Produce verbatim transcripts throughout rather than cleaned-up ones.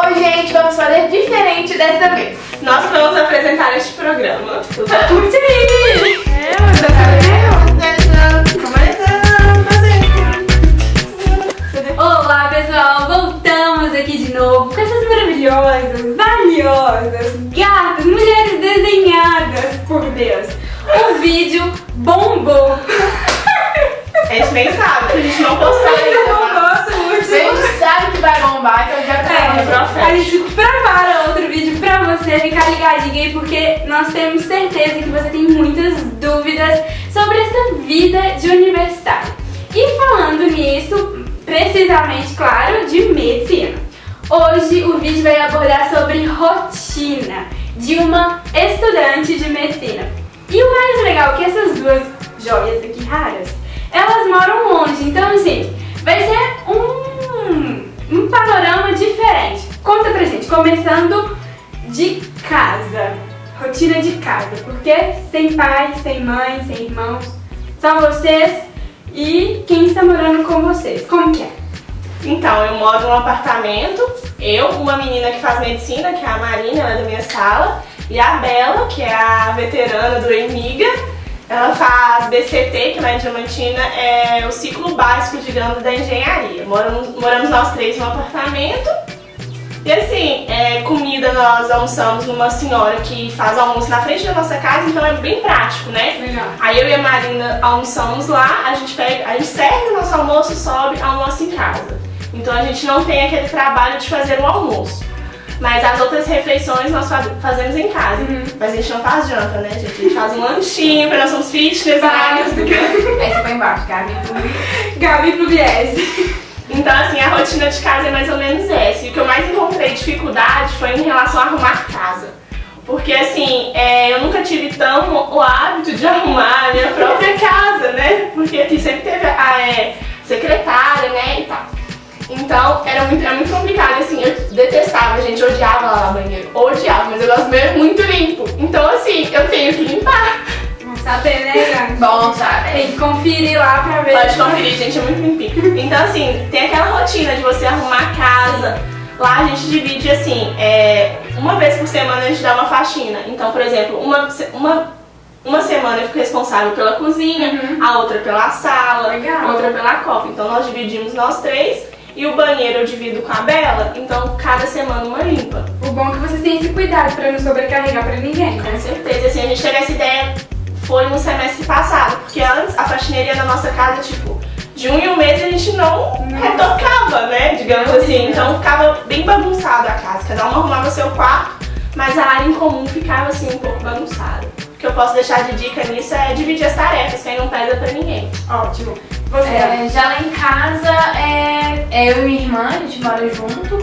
Oi, gente, vamos fazer diferente dessa vez. Nós vamos apresentar este programa. Curte aí! É, mas Olá, pessoal! Voltamos aqui de novo com essas maravilhosas, valiosas, gatas, mulheres desenhadas, por Deus! O vídeo bombou! A gente nem sabe, a gente não postou ainda. Eu não gosto muito. A gente sabe que vai bombar, então já tá É, no a gente prepara outro vídeo pra você ficar ligadinho aí, porque nós temos certeza que você tem muitas dúvidas sobre essa vida de universitário. E falando nisso, precisamente, claro, de medicina. Hoje o vídeo vai abordar sobre rotina de uma estudante de medicina. E o mais legal é que essas duas joias aqui raras, elas moram longe, então assim, vai ser um, um panorama diferente. Conta pra gente, começando de casa, rotina de casa, porque sem pai, sem mãe, sem irmãos, só vocês e quem está morando com vocês, como que é? Então, eu moro num apartamento, eu, uma menina que faz medicina, que é a Marina, ela é da minha sala, e a Bela, que é a veterana do EMIGA, ela faz B C T, que lá em Diamantina é o ciclo básico, digamos, da engenharia. Moramos, moramos nós três no apartamento. E assim, é, comida nós almoçamos numa senhora que faz almoço na frente da nossa casa, então é bem prático, né? Legal. Aí eu e a Marina almoçamos lá, a gente, pega, a gente serve o nosso almoço, sobe, almoça em casa. Então a gente não tem aquele trabalho de fazer o almoço. Mas as outras refeições nós fazemos em casa. Uhum. Mas a gente não faz janta, né, gente? A gente faz um lanchinho, porque nós somos fitness, né? Essa foi embaixo, Gabi. Gabi pro Biese. Então, assim, a rotina de casa é mais ou menos essa. E o que eu mais encontrei dificuldade foi em relação a arrumar casa. Porque, assim, é, eu nunca tive tão o hábito de arrumar a minha própria casa, né? Porque aqui sempre teve a é, secretária, né, e tal. Então, era muito, era muito complicado, assim, eu detestava, a gente odiava lá o banheiro, odiava, mas eu gosto do banheiro muito limpo. Então, assim, eu tenho que limpar. Bom saber, né, Gabi? Bom, sabe? Tem que conferir lá pra ver. Pode conferir, gente, é muito limpinho. Então, assim, tem aquela rotina de você arrumar a casa. Lá a gente divide, assim, é, uma vez por semana a gente dá uma faxina. Então, por exemplo, uma, uma, uma semana eu fico responsável pela cozinha, uhum. A outra pela sala, Legal. A outra pela copa. Então, nós dividimos nós três. E o banheiro eu divido com a Bela, então cada semana uma limpa. O bom é que vocês têm esse cuidado pra não sobrecarregar pra ninguém, né? Com certeza, assim, a gente teve essa ideia, foi no semestre passado, porque antes a faxineria na nossa casa, tipo, de um em um mês a gente não retocava, né, digamos assim, então ficava bem bagunçado a casa, cada um arrumava seu quarto, mas a área em comum ficava assim um pouco bagunçada. O que eu posso deixar de dica nisso é dividir as tarefas, que aí não pesa pra ninguém. Ótimo. Você, é, já lá em casa, é, é eu e minha irmã, a gente mora junto.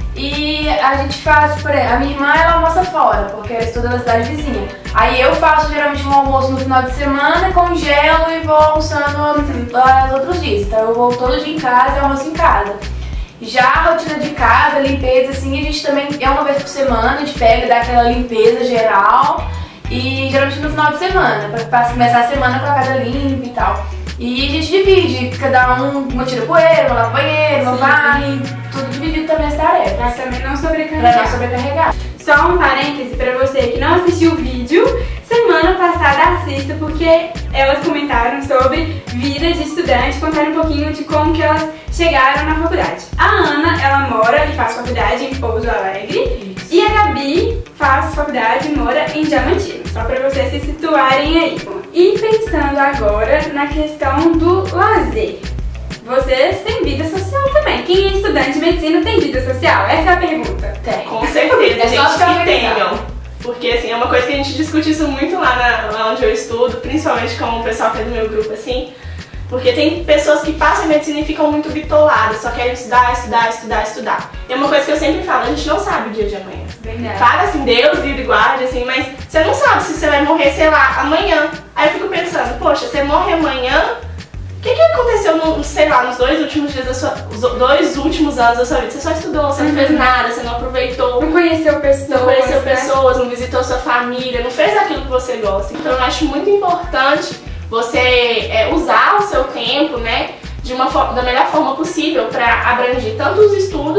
E a gente faz, por exemplo, a minha irmã ela almoça fora, porque ela estuda na cidade vizinha. Aí eu faço geralmente um almoço no final de semana, congelo e vou almoçando nos outros dias. Então eu vou todo dia em casa e almoço em casa. Já a rotina de casa, limpeza, assim, a gente também é uma vez por semana, a gente pega e dá aquela limpeza geral. E geralmente no final de semana, pra começar a semana com a casa limpa e tal. E a gente divide, cada um, uma tira poeira, uma lava banheiro, uma varre, tudo dividido também as tarefas. pra também não sobrecarregar. Pra não sobrecarregar. Só um parêntese pra você que não assistiu o vídeo, semana passada assista, porque elas comentaram sobre vida de estudante, contaram um pouquinho de como que elas chegaram na faculdade. A Ana, ela mora e faz faculdade em Pouso Alegre. Isso. E a Gabi faz faculdade e mora em Diamantina, só pra vocês se situarem aí. E pensando agora na questão do lazer. Vocês têm vida social também. Quem é estudante de medicina tem vida social? Essa é a pergunta. Tem. Com certeza, É só gente que tenham. tenham. Porque assim, é uma coisa que a gente discute isso muito lá, na, lá onde eu estudo, principalmente com o pessoal que é do meu grupo, assim. Porque tem pessoas que passam em medicina e ficam muito bitoladas, só querem estudar, estudar, estudar, estudar. E é uma coisa que eu sempre falo, a gente não sabe o dia de amanhã. Verdade. Fala assim, Deus livre e guarde, assim, mas você não sabe se você vai morrer, sei lá, amanhã. Aí eu fico pensando, poxa, você morre amanhã, o que, que aconteceu, no, sei lá, nos dois últimos dias da sua, os dois últimos anos da sua vida? Você só estudou, você não fez nada, você não aproveitou. Não conheceu pessoas, Não conheceu né? pessoas, não visitou sua família, não fez aquilo que você gosta. Então eu acho muito importante você é, usar o seu tempo, né, de uma da melhor forma possível para abranger tanto os estudos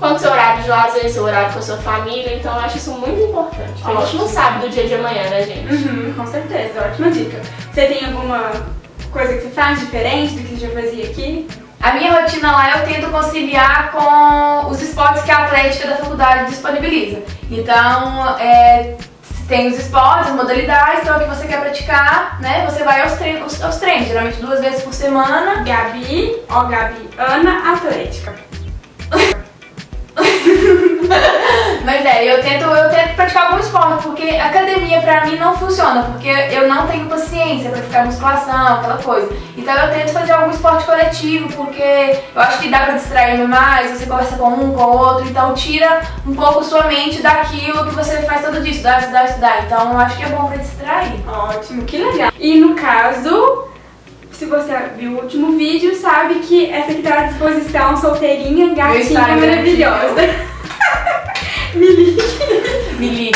quanto seu horário de lazer, seu horário com a sua família, então eu acho isso muito importante. Porque a gente não sabe do dia de amanhã, né, gente? Uhum, com certeza, ótima dica. Você tem alguma coisa que você faz diferente do que você já fazia aqui? A minha rotina lá eu tento conciliar com os esportes que a Atlética da faculdade disponibiliza. Então, é, tem os esportes, as modalidades, então o que você quer praticar, né? Você vai aos treinos, aos treinos, geralmente duas vezes por semana. Gabi, ó Gabi, Ana Atlética. Mas é, eu tento, eu tento praticar algum esporte, porque academia pra mim não funciona, porque eu não tenho paciência pra ficar musculação, aquela coisa. Então eu tento fazer algum esporte coletivo, porque eu acho que dá pra distrair mais, você conversa com um, com o outro, então tira um pouco sua mente daquilo que você faz todo dia, estudar, estudar, estudar. Então eu acho que é bom pra distrair. Ótimo, que legal. E no caso, se você viu o último vídeo, sabe que essa aqui tá à disposição, solteirinha, gatinha, maravilhosa. Me ligue. Me ligue.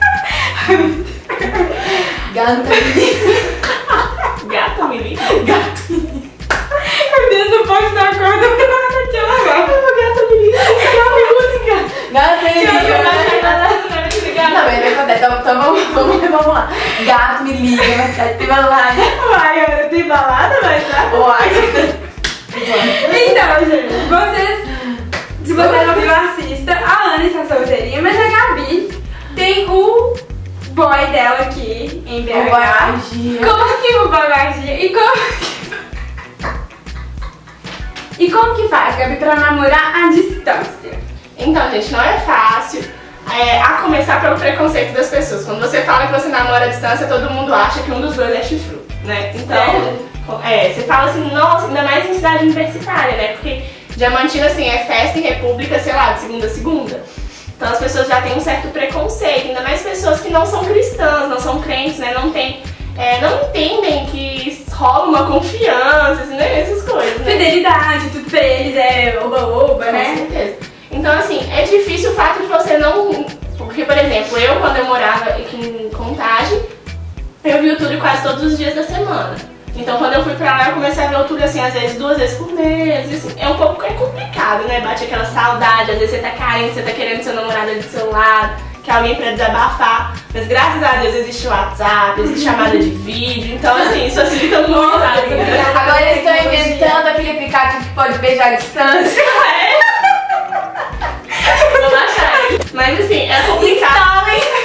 Gata me ligue. Gata me liga. Gato me ligue. Meu Deus, não pode dar corda pra te lavar. Gata me liga. Música. Gata me ligue. Não, mas vai acontecer. Então, então vamos, vamos, vamos lá. Gato me liga, vai ficar de balada. Uai, eu tenho balada, mas tá? Uai. Então, gente, vocês, se você não viu, assista. A Ana está solteirinha, mas a Gabi tem o boy dela aqui em B H. O boy magia. Como que o boy magia? E como que... E como que faz, Gabi, pra namorar à distância? Então, gente, não é fácil. É, a começar pelo preconceito das pessoas. Quando você fala que você namora à distância, todo mundo acha que um dos dois é chifrudo, né? Então, é, você fala assim, nossa, ainda mais em cidade universitária, né? Porque Diamantina, assim, é festa e república, sei lá, de segunda a segunda. Então as pessoas já têm um certo preconceito, ainda mais pessoas que não são cristãs, não são crentes, né? Não tem, é, não entendem que rola uma confiança, assim, né? Essas coisas, né? Fidelidade, tudo pra eles é oba-oba, né? Com certeza. Então, assim, é difícil o fato de você não... Porque, por exemplo, eu, quando eu morava aqui em Contagem, eu vi o Túlio quase todos os dias da semana. Então, quando eu fui pra lá, eu comecei a ver o Túlio, assim, às vezes duas vezes por mês. Assim, é um pouco é complicado, né? Bate aquela saudade, às vezes você tá carente, você tá querendo seu namorado ali do seu lado, quer alguém pra desabafar. Mas, graças a Deus, existe o WhatsApp, existe chamada de vídeo. Então, assim, isso facilita muito. Agora eles estão inventando aquele aplicativo que pode beijar à distância. É. Vou baixar. Mas, assim, é complicado.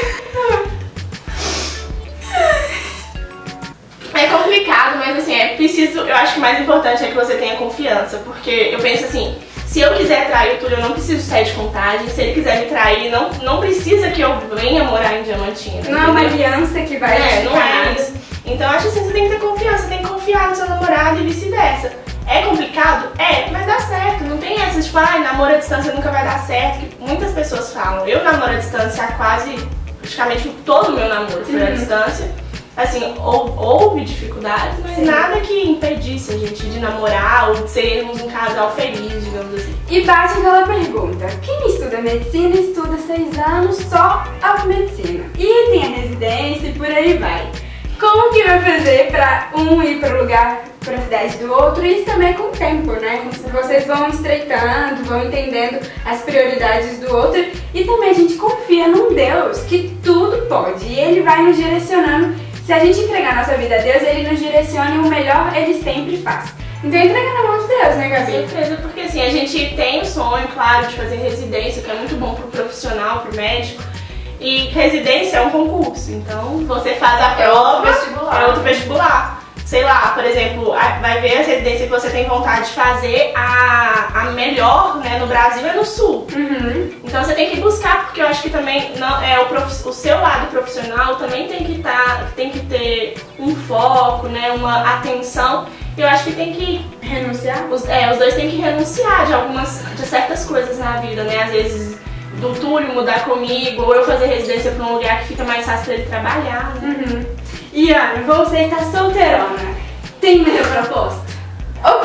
É complicado, mas assim, é preciso, eu acho que o mais importante é que você tenha confiança, porque eu penso assim, se eu quiser trair o Túlio, eu não preciso sair de Contagem, se ele quiser me trair, não, não precisa que eu venha morar em Diamantina. Não é uma aliança que vai É, não é nada. isso. Então eu acho assim, você tem que ter confiança, você tem que confiar no seu namorado e vice-versa. É complicado? É, mas dá certo, não tem essa, tipo, ai, namoro à distância nunca vai dar certo, que muitas pessoas falam. Eu namoro à distância há quase, praticamente todo o meu namoro foi à Uhum. distância. Assim, hou- houve dificuldades, mas Sim. nada que impedisse a gente de namorar ou de sermos um casal feliz, digamos assim. E bate aquela pergunta, quem estuda medicina estuda seis anos só a medicina. E tem a residência e por aí vai. Como que vai fazer pra um ir para o lugar, para a cidade do outro? E isso também é com o tempo, né? Vocês vão estreitando, vão entendendo as prioridades do outro. E também a gente confia num Deus que tudo pode. E Ele vai nos direcionando. Se a gente entregar a nossa vida a Deus, Ele nos direciona e o melhor Ele sempre faz. Então entrega na mão de Deus, né, Com Gabi? certeza, porque assim, a gente tem o sonho, claro, de fazer residência, que é muito bom pro profissional, pro médico. E residência é um concurso, então você faz a É prova, outro vestibular. é outro vestibular. Sei lá, por exemplo, a- vai ver a residência que você tem vontade de fazer, a, a melhor, né, no Brasil é no Sul. Uhum. Então você tem que buscar, porque eu acho que também não, é, o, prof, o seu lado profissional também tem que, tá, tem que ter um foco, né, uma atenção. Eu acho que tem que Renunciar? os, é, os dois têm que renunciar de algumas, de certas coisas na vida, né? Às vezes do Túlio mudar comigo, ou eu fazer residência pra um lugar que fica mais fácil pra ele trabalhar, né? Uhum. E Ana, você tá solteirona. Tem muita proposta? Ô,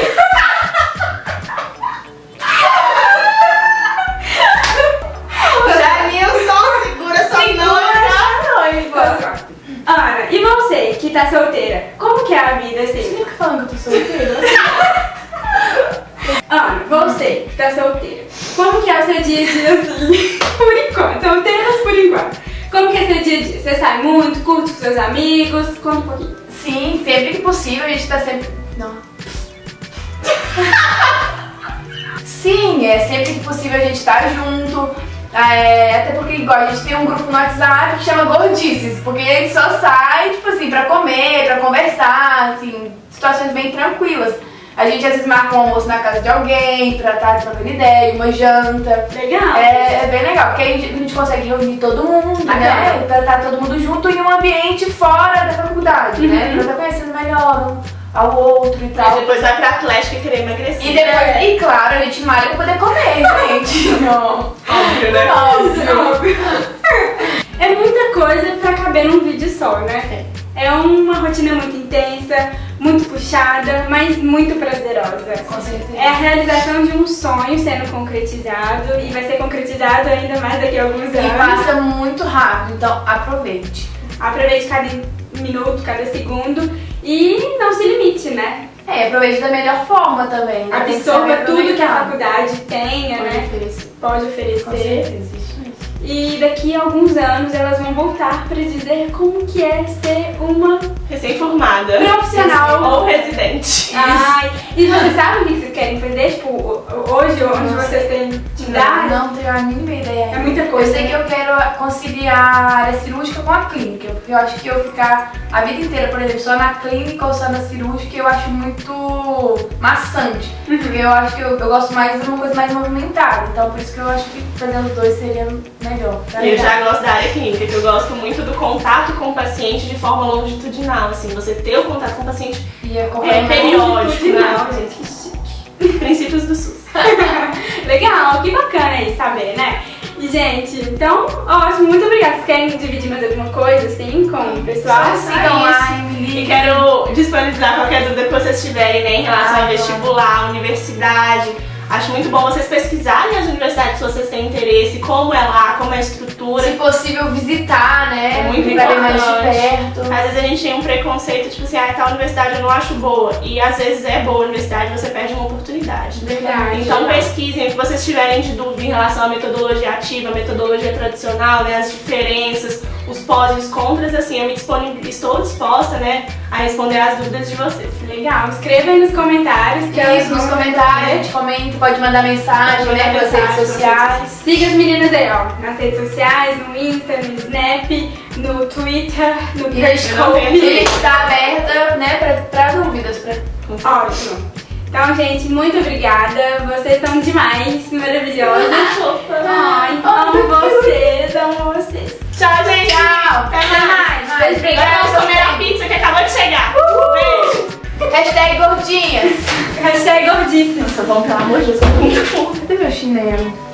Janilson, segura sua noiva. Ana, e você que tá solteira? Como que é a vida Você assim? fica falando que eu tô solteira? Ana, você que tá solteira. Como que é o assim, por enquanto, solteiras por enquanto. Como que é seu dia a dia? Você sai muito, curte com seus amigos? Conta um pouquinho. Sim, sempre que possível a gente tá sempre... Não. Sim, é sempre que possível a gente tá junto. É, até porque igual a gente tem um grupo no WhatsApp que chama Gordices, porque a gente só sai, tipo assim, pra comer, pra conversar, assim, situações bem tranquilas. A gente às vezes marca um almoço na casa de alguém pra estar trocando ideia, uma janta. Legal. É, é bem legal, porque aí a gente, a gente consegue reunir todo mundo, legal, né? Pra estar todo mundo junto em um ambiente fora da faculdade, uhum, né? Pra estar conhecendo melhor um ao outro e tal. E depois vai pra Atlética e querer emagrecer. E depois, é. e claro, a gente malha pra poder comer, gente. Não. Óbvio, né? Óbvio. Óbvio. É muita coisa pra caber num vídeo só, né? É uma rotina muito intensa, muito puxada, mas muito prazerosa. Com certeza. É a realização de um sonho sendo concretizado e vai ser concretizado ainda mais daqui a alguns anos. E passa muito rápido, então aproveite. Aproveite cada minuto, cada segundo e não se limite, né? É, aproveite da melhor forma também. Né? Absorva tudo que a faculdade tenha, pode né? Oferecer. Pode oferecer. Com certeza, isso mesmo. E daqui a alguns anos elas vão voltar pra dizer como que é ser uma recém-formada, profissional ou residente. Ai, e vocês sabem o que vocês querem fazer? Tipo, hoje, onde vocês têm de idade? Não, não tenho a mínima ideia. É muita coisa. Eu sei que eu quero conciliar a área cirúrgica com a clínica, porque eu acho que eu ficar a vida inteira, por exemplo, só na clínica ou só na cirúrgica, eu acho muito maçante. Uhum. Porque eu acho que eu, eu gosto mais de uma coisa mais movimentada. Então, por isso que eu acho que fazer os dois seria melhor. Eu já gosto da área clínica, que eu gosto muito do contato com o paciente de forma longitudinal, assim, você ter o contato com o paciente e é, é periódico, né? Gente, que chique. Princípios do SUS. Legal, que bacana isso saber, né? E, gente, então, ótimo, muito obrigada. Vocês querem dividir mais alguma coisa, assim, com o pessoal? Sigam lá e quero disponibilizar qualquer dúvida que vocês tiverem, né, em relação ah, a vestibular, universidade. Acho muito bom vocês pesquisarem as universidades se vocês têm interesse, como é lá, como é a estrutura. Se possível visitar, né? É muito importante. Mais de perto. Às vezes a gente tem um preconceito, tipo assim, ah, tal universidade eu não acho boa. E às vezes é boa a universidade, você perde uma oportunidade. Verdade. Então pesquisem, o que vocês tiverem de dúvida em relação à metodologia ativa, a metodologia tradicional, né, as diferenças, os pós e os contras, assim, eu me disponibilizo, estou disposta, né, a responder as dúvidas de vocês. Legal, escreva aí nos comentários. Que Isso, nos comentários, a gente comenta, pode mandar mensagem, pode né, nas redes sociais. Siga as meninas aí, ó, nas redes sociais, no Insta, no Snap, no Twitter, no Periscope. A gente tá aberta, né, pra, pra dúvidas. Pra... Ótimo. Então, gente, muito obrigada. Vocês são demais, maravilhosas. Ai, amo vocês, amo vocês. Tchau, gente. Tchau. Até mais. Beijo, obrigada. Vamos comer a pizza que acabou de chegar. Uh! Beijo. Hashtag gordinhas. Hashtag gordices. Nossa, vamos, pelo amor de Deus, eu tô muito fome. Cadê meu chinelo?